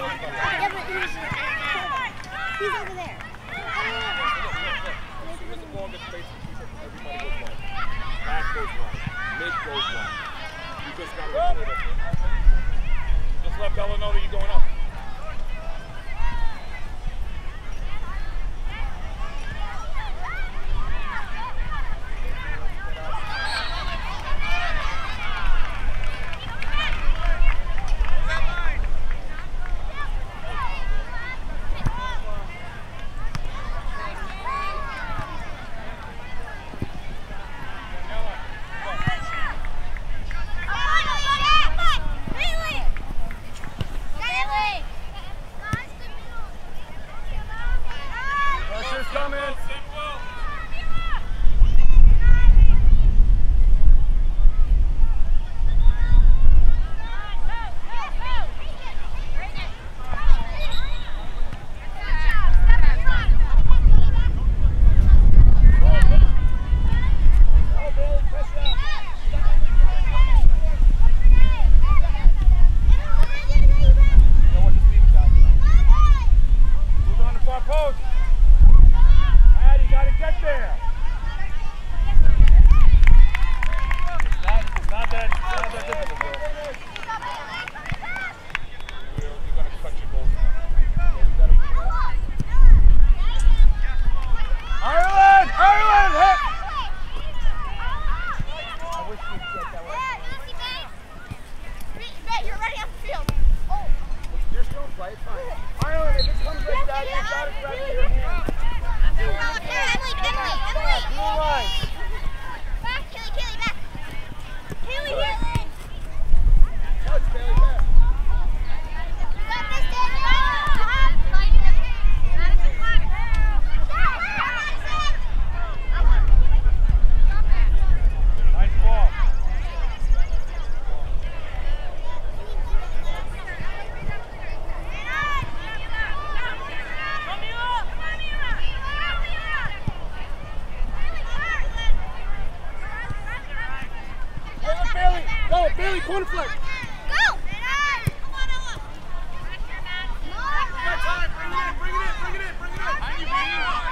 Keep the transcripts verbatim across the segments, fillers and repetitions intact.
Yeah, but he's, he's over there. As soon as the ball gets faced with two seconds, everybody goes right. Back goes right. Mid goes right. You just got to remember that. Just let Bella know that you're going up. Bailey, corner flag. Go! Come on, time. Bring it in, bring it in, bring it in, bring it in. Behind you, Beanie.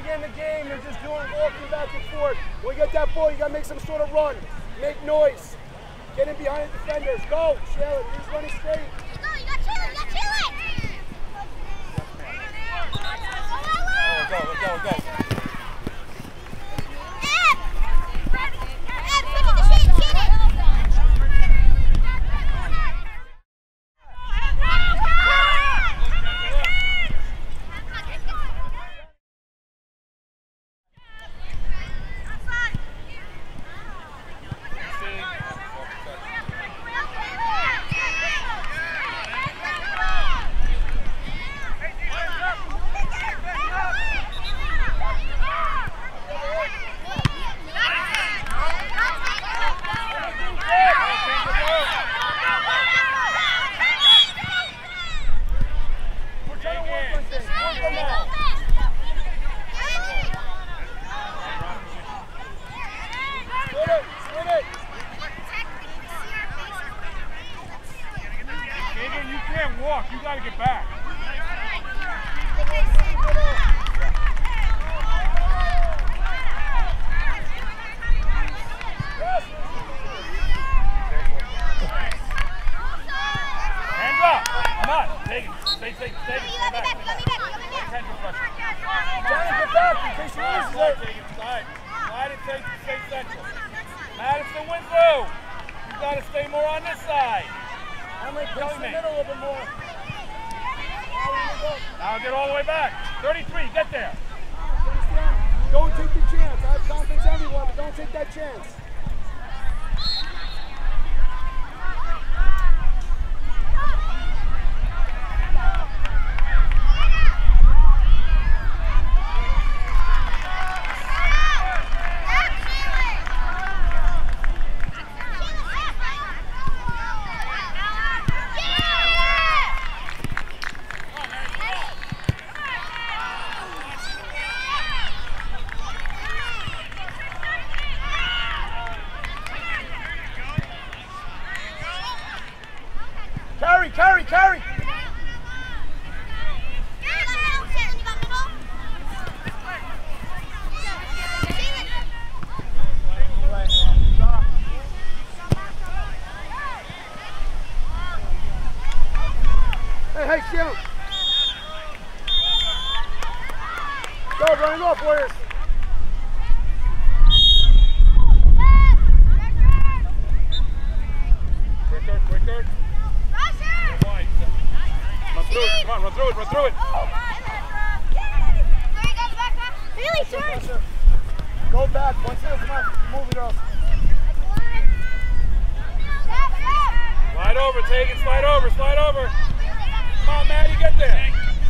in the game. They're just doing walking back and forth. When you get that ball, you got to make some sort of run. Make noise. Get in behind the defenders. Go, Shayla. He's running straight. Go, you got Chile, you got Chile. Go, go, go, go. Ed! Ed, switch it to Shannon, Shannon. You gotta get back. Hands up. Come on. Take it. Stay, stay, stay. Let me back, let me back, let me back. Attention pressure. Johnny, get back in case you lose Slide, it. take it. Slide. Slide and take it. Stay central. Madison Winslow. You gotta stay more on this side. I'm like, push the middle a little bit more. Now get all the way back. thirty-three, get there. Don't take the chance. I have confidence in everyone, but don't take that chance. Carry, carry, carry! Hey, hey, shoot! Go, running off, Warriors! Quicker, quicker. Run through it, come on, run through it, run through it. Really, sir? Go back, one two, come on, move it girls. Slide over, take it, slide over, slide over. Come on, Maddie, get there.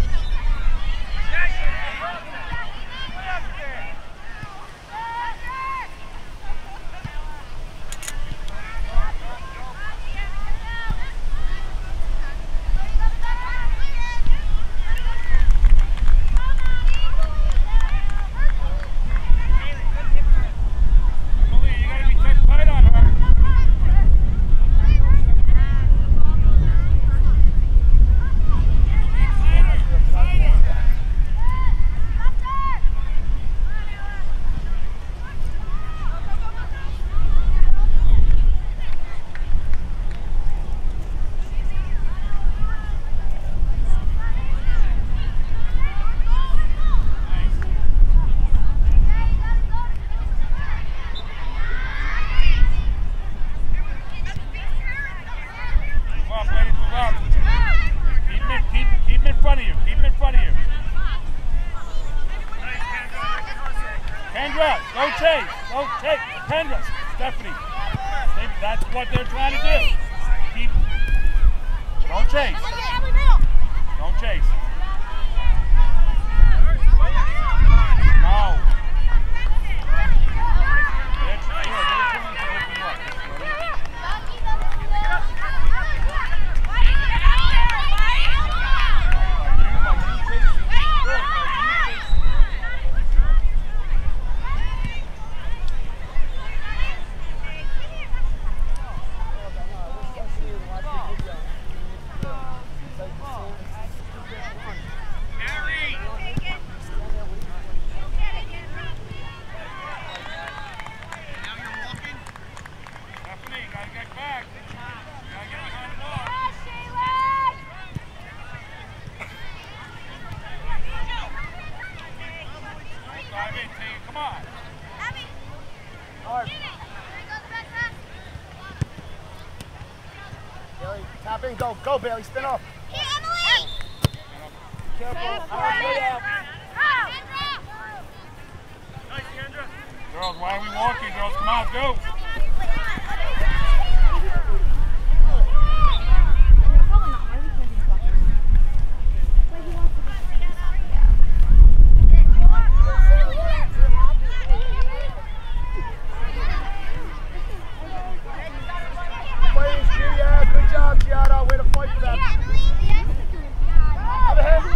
Don't chase. Don't take. Kendra, Stephanie. They, that's what they're trying to do. Keep. Don't chase. Don't chase. No. It's good. They're trying to open you up. on. Hard. Bailey, tap in, go, go, Bailey, spin off. Here, Emily! Careful. All right, good out. Girls, why are we walking? Girls, come on, go. Good job, Giada. Way to fight for that. Have a hit.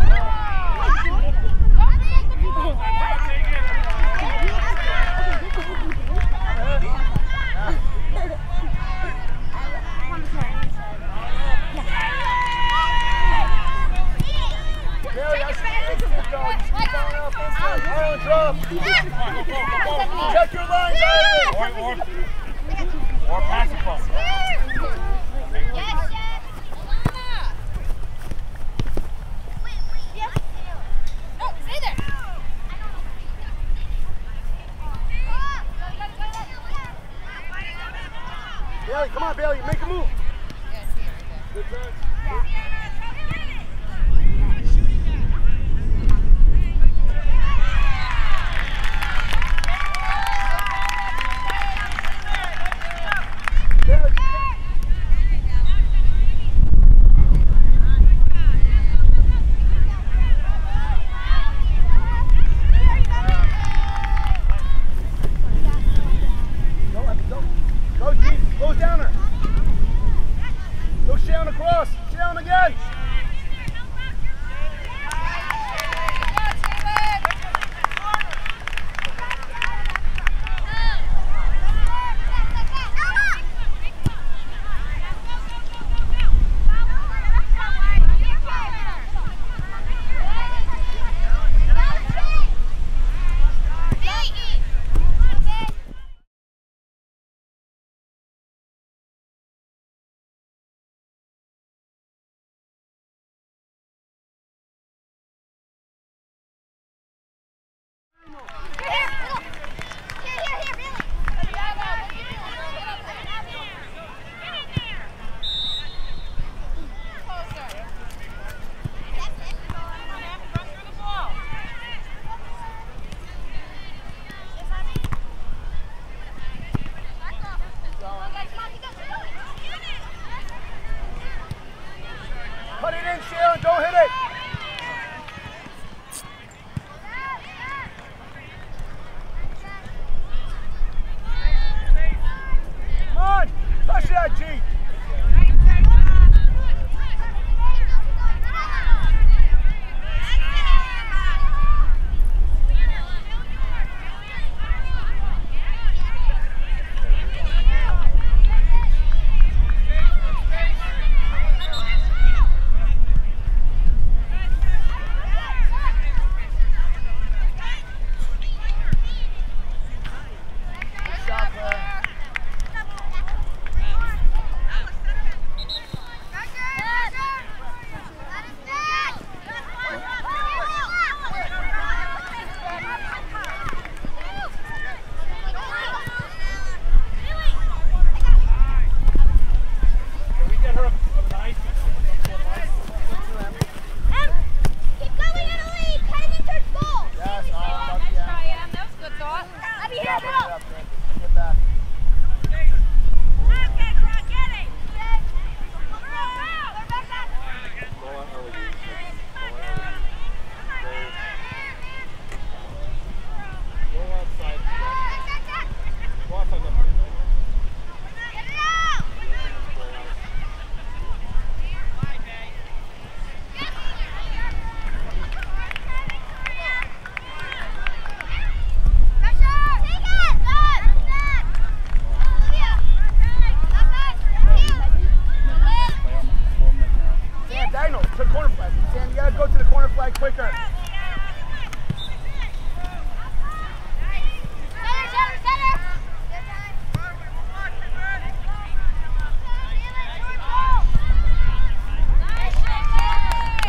Bailey, I see you instant though. You should be going up instant. Ireland, drop. Check your lines, Ireland. Or, or, or pass it from. Bailey, come on, Bailey, make a move. Good turn.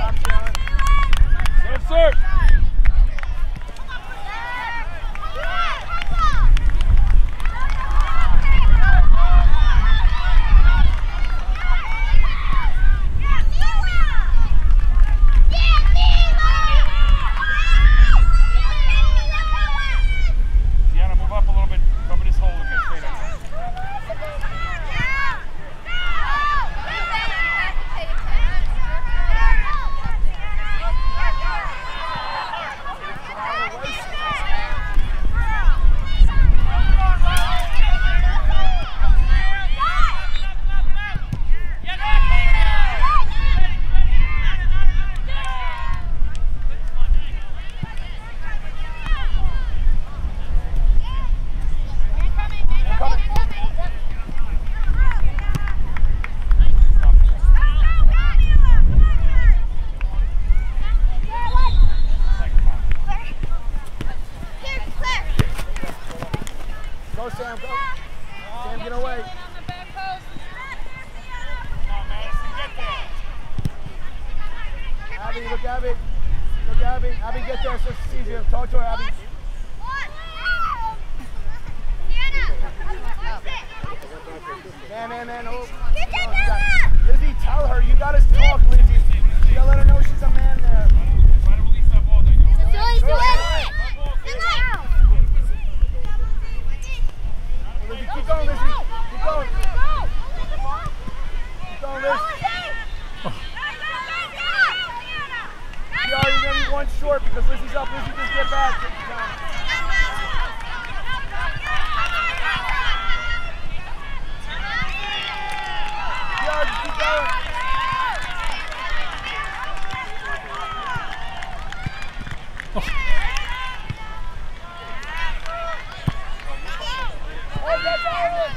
Serve, serve. Look, Abby. Abby, get there so she sees you. Talk to her, Abby. Man, man, man. Oh. Lizzie, tell her. You gotta talk, Lizzie. You gotta let her know she's a man there. Try to release that ball, Daniel. Still, still Lizzie, keep going, Lizzie. Keep going. Keep going, Liz. Yeah, you're gonna be one short because Lizzie's up. Lizzie, just get back. Take your time. Yeah, just keep going. Oh, that's all.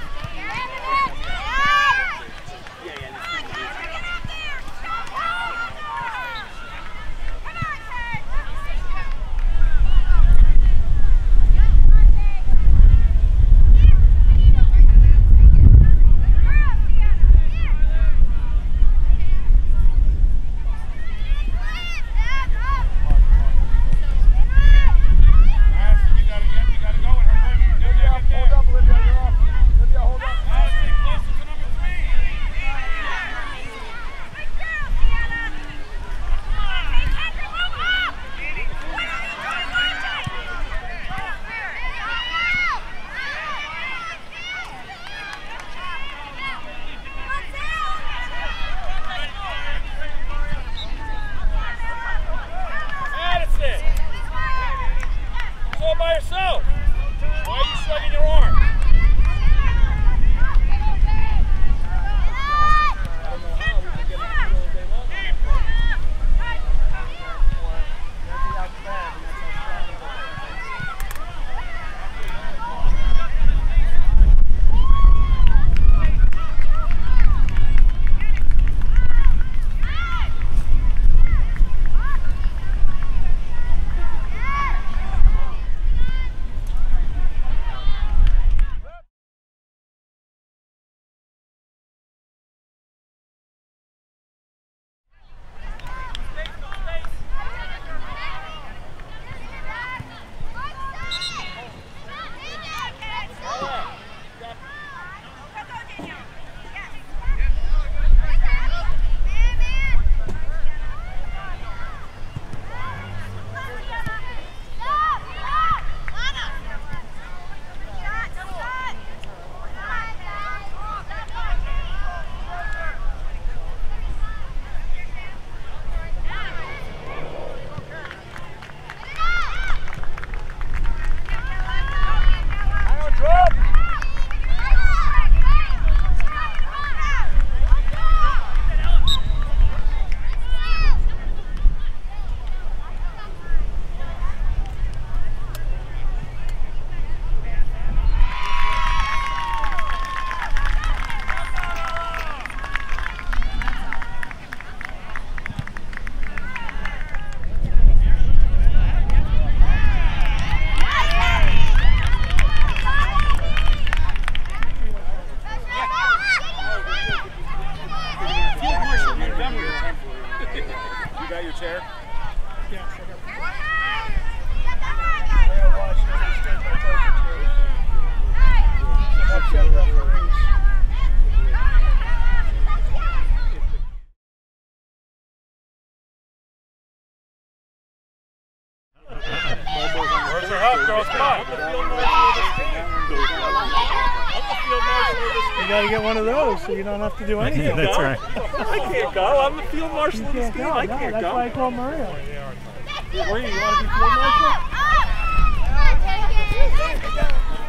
You got to get one of those so you don't have to do anything. That's right. I can't go. I'm the field marshal of this game. Go. I no, can't that's go. That's why I call Maria. Maria, you want to be field marshal?